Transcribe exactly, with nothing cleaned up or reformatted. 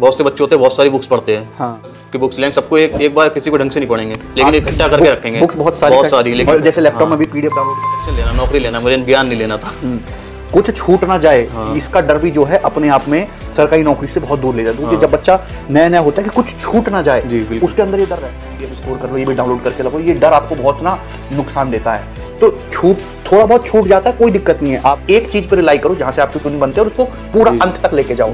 बहुत से बच्चे होते हैं बहुत सारी बुक्स पढ़ते हैं हाँ कि बुक्स लेंगे सबको एक एक बार किसी को ढंग से नहीं पढ़ेंगे, लेकिन इकट्ठा करके रखेंगे बुक्स बहुत सारी बहुत सारी लेकिन जैसे लैपटॉप में भी पीडीएफ डाउनलोड लेना, नौकरी लेना, मुझे ज्ञान नहीं लेना था। कुछ छूट ना जाए इसका डर भी जो है अपने आप में सरकारी नौकरी से बहुत दूर ले जाता है। क्योंकि जब बच्चा नया नया होता है कि कुछ छूट ना जाए, उसके अंदर ये डर रहता है ये स्कोर कर लो, ये भी डाउनलोड करके लगो, ये डर आपको बहुत ना नुकसान देता है। तो छूट थोड़ा बहुत छूट जाता है, कोई दिक्कत नहीं है। आप एक चीज पर रिलाई करो जहां से आपके कुछ बनते हैं और उसको पूरा अंत तक लेके जाओ।